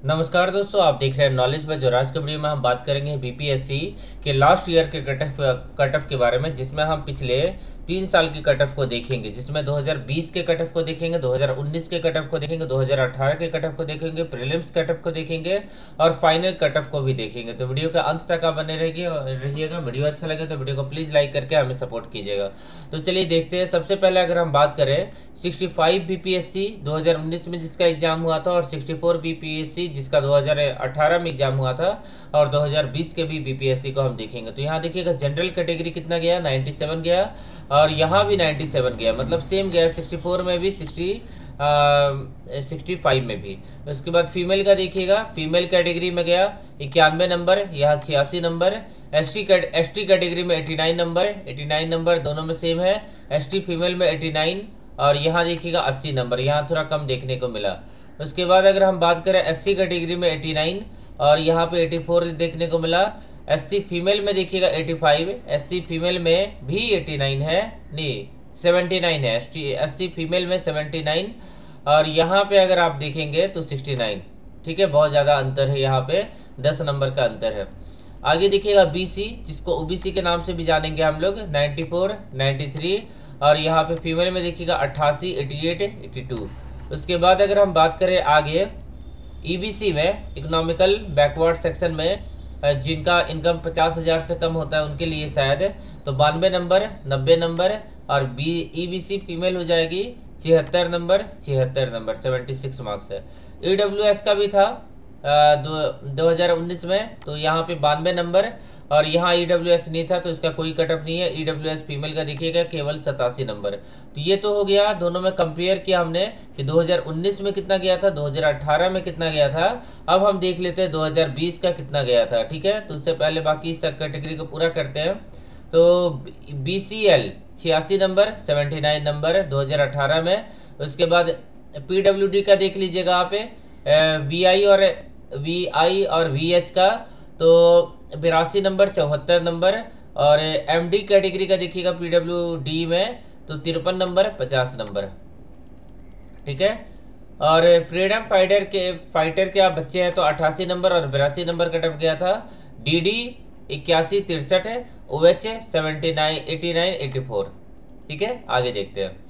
नमस्कार दोस्तों, आप देख रहे हैं नॉलेज बज और आज के वीडियो में हम बात करेंगे बीपीएससी के लास्ट ईयर के कट ऑफ के बारे में, जिसमें हम पिछले 3 साल की कट ऑफ को देखेंगे, जिसमें 2020 के कट ऑफ को देखेंगे, 2019 के कट ऑफ को देखेंगे, 2018 के कट ऑफ को देखेंगे, प्रीलिम्स कट ऑफ को देखेंगे और फाइनल कट ऑफ को भी देखेंगे। तो वीडियो के अंत तक आप बने रहिएगा। वीडियो अच्छा लगे तो वीडियो को प्लीज़ लाइक करके हमें सपोर्ट कीजिएगा। तो चलिए देखते हैं। सबसे पहले अगर हम बात करें 65 बीपीएससी 2019 में जिसका एग्जाम हुआ था और 64 बीपीएससी जिसका 2018 में एग्जाम हुआ था और 2020 के भी बीपीएससी को हम देखेंगे। तो यहाँ देखिएगा जनरल कैटेगरी कितना गया, 97 गया और यहाँ भी 97 गया, मतलब सेम गया 64 में भी 65 में भी। उसके बाद फीमेल का देखिएगा, फीमेल कैटेगरी में गया 91 नंबर, यहाँ 86 नंबर। एसटी कैटेगरी में 89 नंबर दोनों में सेम है। एसटी फीमेल में 89 और यहाँ देखिएगा 80 नंबर, यहाँ थोड़ा कम देखने को मिला। उसके बाद अगर हम बात करें एससी कैटेगरी में 89 और यहाँ पे 84 देखने को मिला। एससी फीमेल में देखिएगा 85, एससी फीमेल में भी 89 है, नहीं 79 है। एससी फीमेल में 79 और यहाँ पे अगर आप देखेंगे तो 69। ठीक है, बहुत ज़्यादा अंतर है, यहाँ पे 10 नंबर का अंतर है। आगे देखिएगा बीसी, जिसको ओबीसी के नाम से भी जानेंगे हम लोग, 94, 93 और यहाँ पे फीमेल में देखिएगा 88, 88, 82। उसके बाद अगर हम बात करें आगे ईबीसी में, इकोनॉमिकल बैकवर्ड सेक्शन में, जिनका इनकम 50,000 से कम होता है उनके लिए शायद, तो 92 नंबर, 90 नंबर और ईबीसी फीमेल हो जाएगी 76 नंबर, 76 मार्क्स है। ईडब्ल्यूएस का भी था 2019 में, तो यहाँ पे 92 नंबर और यहाँ ईडब्ल्यूएस नहीं था तो इसका कोई कट ऑफ नहीं है। ईडब्ल्यूएस फीमेल का देखिएगा केवल 87 नंबर। तो ये तो हो गया, दोनों में कंपेयर किया हमने कि 2019 में कितना गया था, 2018 में कितना गया था। अब हम देख लेते हैं 2020 का कितना गया था। ठीक है, तो उससे पहले बाकी इस कैटेगरी को पूरा करते हैं। तो बीसीएल 86 नंबर, 79 नंबर 2018 में। उसके बाद पीडब्ल्यूडी का देख लीजिएगा आप, वीआई और वीएच का तो 82 नंबर, 74 नंबर और एमडी कैटेगरी का देखिएगा पीडब्ल्यूडी में तो 53 नंबर, 50 नंबर। ठीक है, और फ्रीडम फाइटर के आप बच्चे हैं तो 88 नंबर और 82 नंबर कट ऑफ गया था। डीडी 81, 63 है। ओएच 79, 89, 84। ठीक है, आगे देखते हैं।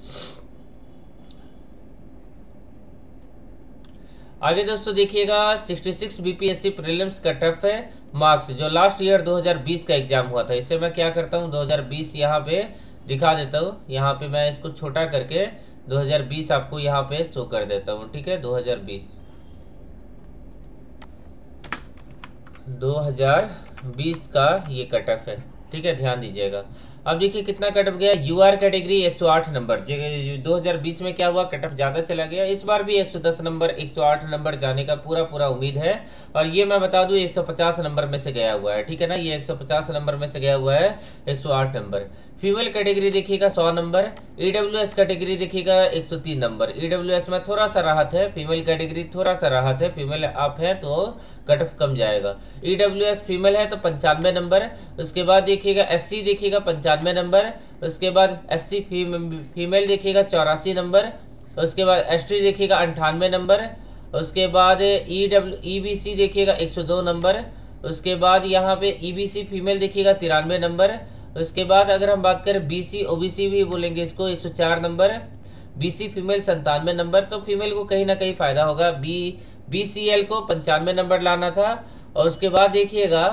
आगे दोस्तों देखिएगा 66 बीपीएससी प्रीलिम्स कट ऑफ है मार्क्स, जो लास्ट ईयर 2020 का एग्जाम हुआ था। इससे मैं क्या करता हूँ 2020 यहाँ पे दिखा देता हूँ। यहाँ पे मैं इसको छोटा करके 2020 आपको यहाँ पे शो कर देता हूँ। ठीक है, 2020 का ये कट ऑफ है। ठीक है, ध्यान दीजिएगा। अब देखिए कितना कट ऑफ गया। यूआर कैटेगरी 108 नंबर, 2020 में क्या हुआ, कट ऑफ ज़्यादा चला गया। इस बार भी 110 नंबर, 108 नंबर जाने का पूरा उम्मीद है। और ये मैं बता दूं 150 नंबर में से गया हुआ है। ठीक है ना, ये 150 नंबर में से गया हुआ है 108 नंबर। फीमेल कैटेगरी देखिएगा 100 नंबर। ईडब्ल्यूएस कैटेगरी देखिएगा 103 नंबर। ईडब्ल्यूएस में थोड़ा सा राहत है, फीमेल कैटेगरी थोड़ा सा राहत है, फीमेल आप है तो कट ऑफ कम जाएगा। ईडब्ल्यूएस फीमेल है तो 95 नंबर। उसके बाद देखिएगा एससी देखिएगा 95 नंबर। उसके बाद एससी फीमेल देखिएगा 84 नंबर। उसके बाद एसटी देखिएगा 98 नंबर। उसके बाद ईबीसी देखिएगा 102 नंबर। उसके बाद यहाँ पे ईबीसी फीमेल देखिएगा 93 नंबर। उसके बाद अगर हम बात करें बीसी ओबीसी भी बोलेंगे इसको, 104 नंबर। बीसी फीमेल 97 नंबर, तो फीमेल को कहीं ना कहीं फायदा होगा। बीसीएल को 95 नंबर लाना था। और उसके बाद देखिएगा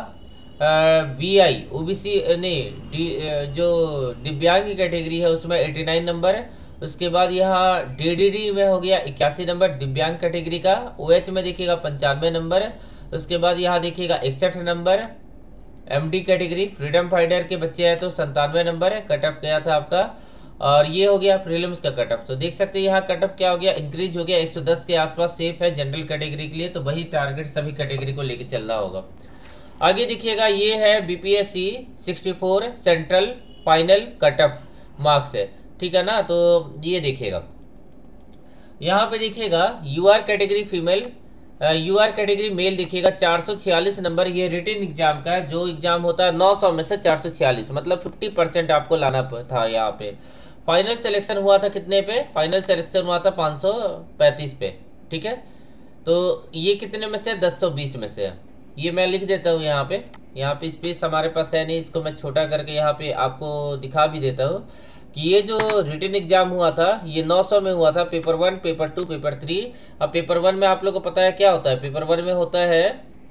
वीआई ओबीसी नहीं, जो दिव्यांग की कैटेगरी है उसमें 89 नंबर। उसके बाद यहाँ डीडीडी में हो गया 81 नंबर दिव्यांग कैटेगरी का। ओएच में देखिएगा 95 नंबर। उसके बाद यहाँ देखिएगा 61 number. MD category freedom fighter के बच्चे हैं तो 97 नंबर है, कट ऑफ गया था आपका। और ये हो गया प्रीलिम्स का कट ऑफ। तो देख सकते हैं यहाँ कट ऑफ क्या हो गया, इंक्रीज हो गया, 110 के आसपास सेफ है जनरल कैटेगरी के लिए। तो वही टारगेट सभी कैटेगरी को लेकर चलना होगा। आगे देखिएगा ये है BPSC 64 central final cut off marks है। ठीक है ना, तो ये देखिएगा यहाँ पे देखिएगा UR category female, UR category male देखिएगा 446 नंबर। ये रिटन एग्जाम का है, जो एग्जाम होता है 900 में से 446, मतलब 50% आपको लाना था यहाँ पे। फाइनल सिलेक्शन हुआ था कितने पे, फाइनल सिलेक्शन हुआ था 535 पे। ठीक है, तो ये कितने में से 1020 में से है। ये मैं लिख देता हूँ यहाँ पे स्पेस हमारे पास है नहीं, इसको मैं छोटा करके यहाँ पे आपको दिखा भी देता हूँ कि ये जो रिटन एग्जाम हुआ था ये 900 में हुआ था, पेपर 1, पेपर 2, पेपर 3। अब पेपर 1 में आप लोग को पता है क्या होता है, पेपर 1 में होता है,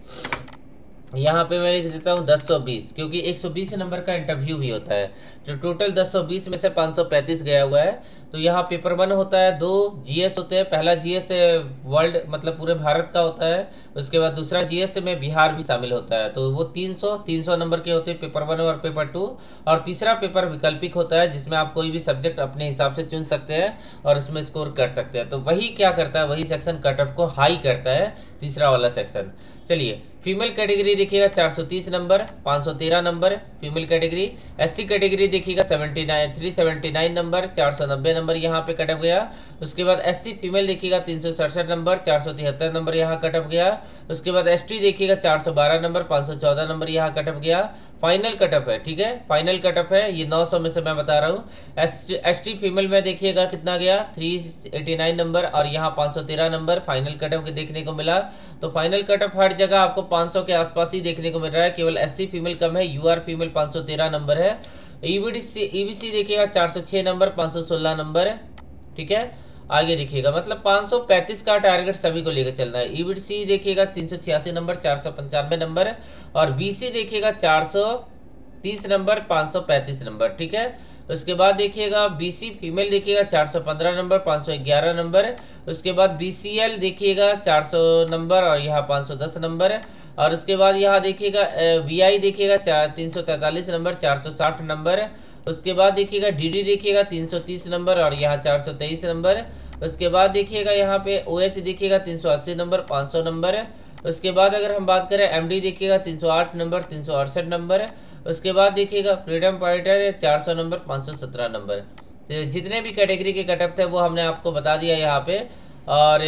यहाँ पे मैं लिख देता हूँ 1020, क्योंकि 120 नंबर का इंटरव्यू भी होता है। तो टोटल 1020 में से 535 गया हुआ है। तो यहाँ पेपर 1 होता है, 2 जीएस होते हैं। पहला जीएस वर्ल्ड मतलब पूरे भारत का होता है, उसके बाद दूसरा जीएस में बिहार भी शामिल होता है। तो वो 300 नंबर के होते हैं पेपर 1 और पेपर 2। और तीसरा पेपर वैकल्पिक होता है, जिसमें आप कोई भी सब्जेक्ट अपने हिसाब से चुन सकते हैं और उसमें स्कोर कर सकते हैं। तो वही क्या करता है, वही सेक्शन कट ऑफ को हाई करता है, तीसरा वाला सेक्शन। चलिए, फीमेल कैटेगरी देखिएगा 430 number, 513 number female category. ST category देखिएगा 379 नंबर, 490 नंबर यहाँ पे कट ऑफ गया। उसके बाद एससी फीमेल देखिएगा 367 नंबर, 473 नंबर यहाँ कट ऑफ गया। उसके बाद एसटी देखिएगा 412 नंबर, 514 नंबर यहाँ कट ऑफ गया। फाइनल कट ऑफ है, ठीक है, फाइनल कट ऑफ है ये 900 में से मैं बता रहा हूँ। एसटी फीमेल में देखिएगा कितना गया, 389 नंबर और यहाँ 513 नंबर फाइनल कट ऑफ देखने को मिला। तो फाइनल कट ऑफ हर जगह आपको 500 के आसपास ही देखने को मिल रहा है, केवल एससी फीमेल कम है, यूआर फीमेल 513 नंबर है। ईबीसी देखिएगा 406 नंबर, 516 नंबर है, ठीक है। आगे देखिएगा मतलब 535 का टारगेट सभी को लेकर चलना है। ईबीसी देखिएगा 386 नंबर, 495 नंबर और बीसी देखिएगा 430 नंबर, 535 नंबर, ठीक है। उसके बाद देखिएगा बीसी फीमेल देखिएगा 415 नंबर, 511 नंबर। उसके बाद बीसीएल देखिएगा 400 नंबर और यहाँ 510 नंबर। और उसके बाद यहाँ देखिएगा वीआई देखिएगा 343 नंबर, 460 नंबर। उसके बाद देखिएगा डीडी देखिएगा 330 नंबर और यहाँ 423 नंबर। उसके बाद देखिएगा यहाँ पे ओएच देखिएगा 380 नंबर, 500 नंबर। उसके बाद अगर हम बात करें एमडी देखिएगा 308 नंबर, 368 नंबर। उसके बाद देखिएगा फ्रीडम फाइटर 400 नंबर, 517 नंबर। तो जितने भी कैटेगरी के कट ऑफ थे वो हमने आपको बता दिया यहाँ पे। और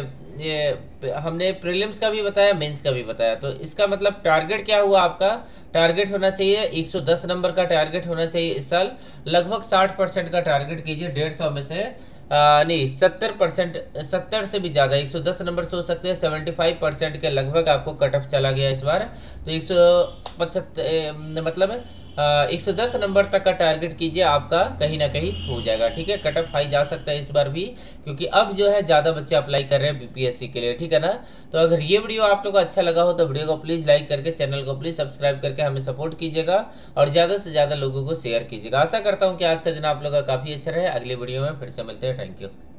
ये हमने प्रीलिम्स का भी बताया, मेंस का भी बताया। तो इसका मतलब टारगेट क्या हुआ आपका, टारगेट होना चाहिए 110 नंबर का टारगेट होना चाहिए इस साल। लगभग 60% का टारगेट कीजिए, 150 में से नहीं 70%, 70 से भी ज़्यादा, 110 नंबर सोच सकते हैं। 75% के लगभग आपको कट ऑफ चला गया इस बार। तो 175 मतलब 110 नंबर तक का टारगेट कीजिए, आपका कहीं ना कहीं हो जाएगा, ठीक है। कट ऑफ हाई जा सकता है इस बार भी, क्योंकि अब जो है ज़्यादा बच्चे अप्लाई कर रहे हैं बीपीएससी के लिए, ठीक है ना। तो अगर ये वीडियो आप लोग को अच्छा लगा हो तो वीडियो को प्लीज़ लाइक करके, चैनल को प्लीज़ सब्सक्राइब करके हमें सपोर्ट कीजिएगा और ज़्यादा से ज़्यादा लोगों को शेयर कीजिएगा। आशा करता हूँ कि आज का दिन आप लोग का काफ़ी अच्छा रहे। अगली वीडियो में फिर से मिलते हैं, थैंक यू।